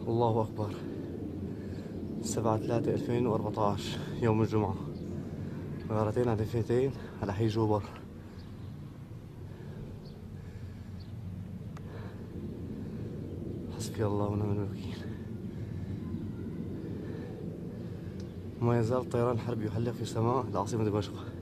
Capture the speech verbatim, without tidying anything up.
الله أكبر. سبعة ثلاثة ألفين وأربعتاش يوم الجمعة. غارتين على دفنتين على حي جوبر. حسبي الله ونعم الوكيل. ما يزال الطيران الحربي يحلق في سماء العاصمة دمشق.